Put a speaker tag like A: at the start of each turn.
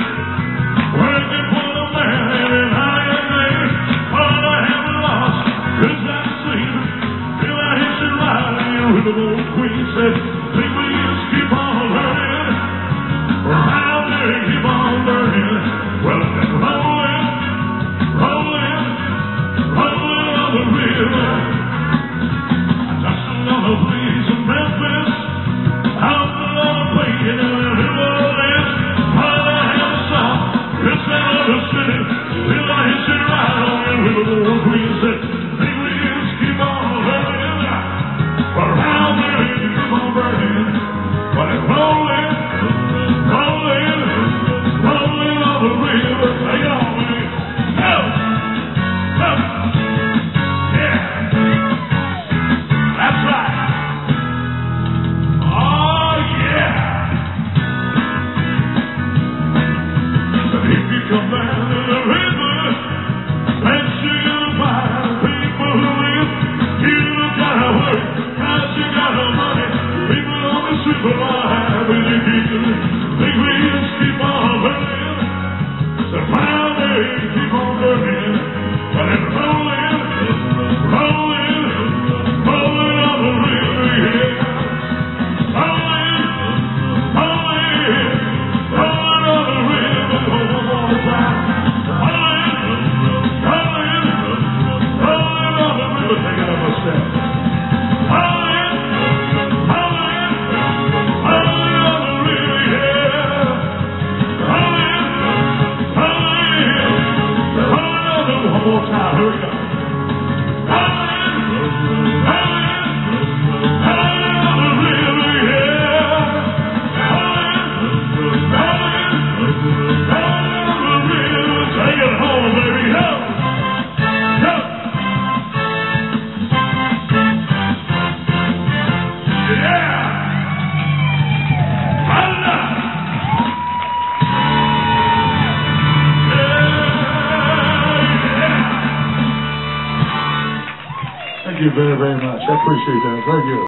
A: working for the man in higher grade. All I haven't lost is that sleep. Till I hit you right in your rhythm, old queen said, think we just keep on learning. Around there, keep on learning. Well, I've been rolling, rolling, rolling on the river. I touched another place in Memphis. I'm gonna play it in a little dance. All I have is song, it's another city. Till I hit you right on your river, old queen said, think we just keep on learning. Around there, keep on burning. But it's rolling, rolling, rolling on the river. Take it on, baby. Go! Go! Yeah! That's right. Oh, yeah! But if you come down to the river, let's you gonna find people who live. You gotta work, cause you got no money. People on the super line with you people. Think we just keep on burning. So round there, keep on burning. But it's rolling, rolling, rolling on the river, yeah. Rolling, rolling, rolling on the river, one more time. Rolling, rolling, rolling on the river. Take it up a step. Rolling, rolling, rolling on the river, yeah. Rolling, rolling, rolling on the river. One more time. Here we go. Rolling, rolling, rolling on the river, yeah. Rolling, rolling, rolling on the river. Take it home, baby. Go, go. Yeah. Holla. Yeah. Thank you very, very much. I appreciate that. Thank you.